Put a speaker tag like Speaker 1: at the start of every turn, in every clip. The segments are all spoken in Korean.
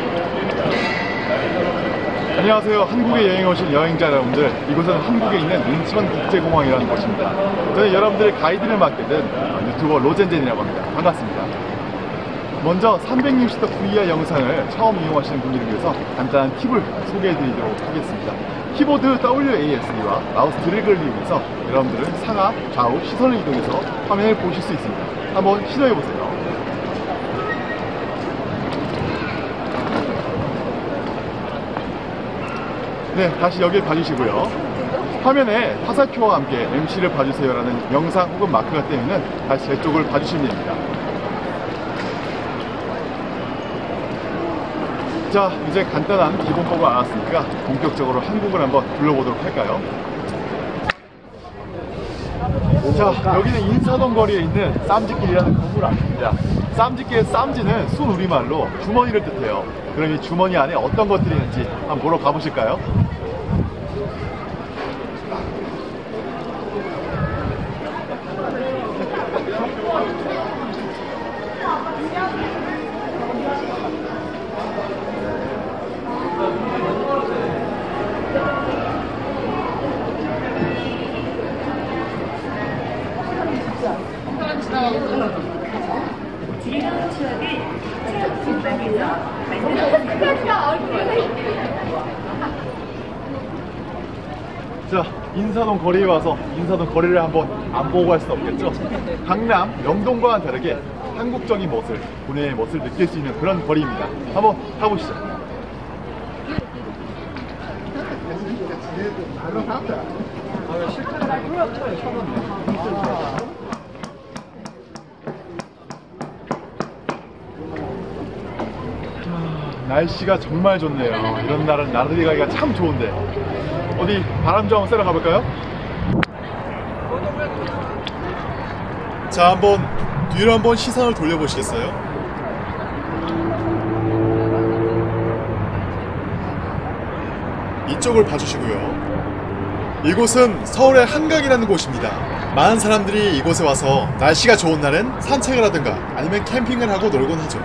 Speaker 1: 안녕하세요. 한국에 여행 오신 여행자 여러분들, 이곳은 한국에 있는 인천국제공항이라는 곳입니다. 저는 여러분들의 가이드를 맡게 된 유튜버 로젠젠이라고 합니다. 반갑습니다. 먼저 360도 VR 영상을 처음 이용하시는 분들을 위해서 간단한 팁을 소개해드리도록 하겠습니다. 키보드 WASD와 마우스 드래그를 이용해서 여러분들은 상하, 좌우, 시선을 이동해서 화면을 보실 수 있습니다. 한번 시도해보세요. 네, 다시 여길 봐주시고요. 화면에 화살표와 함께 MC를 봐주세요 라는 영상 혹은 마크가 뜨이면 다시 제 쪽을 봐주시면 됩니다. 자, 이제 간단한 기본법을 알았으니까 본격적으로 한국을 한번 둘러보도록 할까요? 자, 여기는 인사동 거리에 있는 쌈지길이라는 건물 앞입니다. 쌈지길의 쌈지는 순우리말로 주머니를 뜻해요. 그럼 이 주머니 안에 어떤 것들이 있는지 한번 보러 가보실까요?
Speaker 2: 즐거운 추억을 체험 전방에서
Speaker 1: 자, 인사동 거리에 와서 인사동 거리를 한번 안 보고 갈 수는 없겠죠. 강남, 명동과는 다르게 한국적인 멋을, 분해의 멋을 느낄 수 있는 그런 거리입니다. 한번 가보시죠. 날씨가 정말 좋네요. 이런 날은 나들이 가기가 참 좋은데 어디 바람 좀 쐬러 가볼까요? 자, 한번 뒤로 한번 시선을 돌려보시겠어요? 이쪽을 봐주시고요. 이곳은 서울의 한강이라는 곳입니다. 많은 사람들이 이곳에 와서 날씨가 좋은 날은 산책을 하든가 아니면 캠핑을 하고 놀곤 하죠.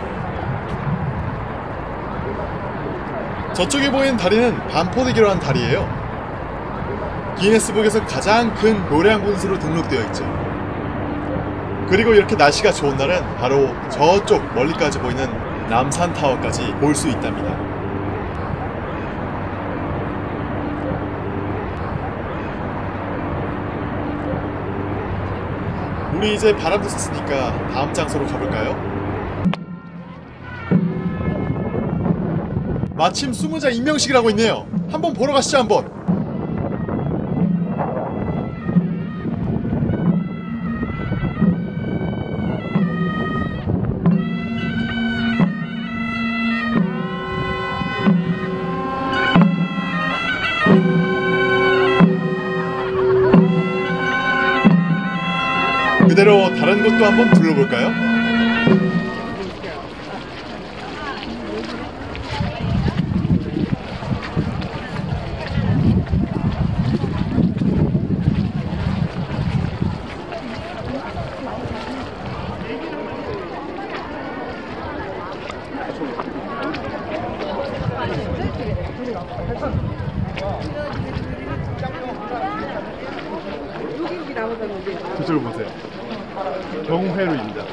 Speaker 1: 저쪽에 보이는 다리는 반포대교라는 다리예요. 기네스북에서 가장 큰 노량 분수로 등록되어 있죠. 그리고 이렇게 날씨가 좋은 날은 바로 저쪽 멀리까지 보이는 남산타워까지 볼 수 있답니다. 우리 이제 바람도 쐈으니까 다음 장소로 가볼까요? 마침 수무자 임명식을 하고 있네요. 한번 보러 가시죠. 한번. 그대로 다른 곳도 한번 둘러볼까요? 저쪽을 보세요. 경회로입니다.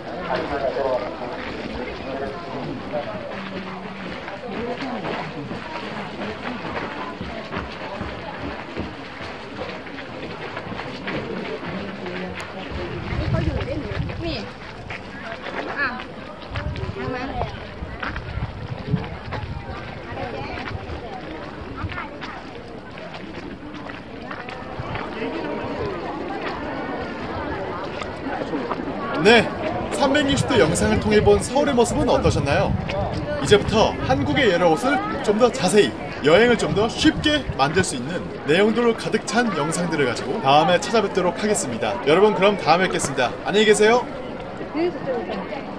Speaker 1: 네, 360도 영상을 통해 본 서울의 모습은 어떠셨나요? 이제부터 한국의 여러 곳을 좀 더 자세히, 여행을 좀 더 쉽게 만들 수 있는 내용들로 가득 찬 영상들을 가지고 다음에 찾아뵙도록 하겠습니다. 여러분, 그럼 다음에 뵙겠습니다. 안녕히 계세요.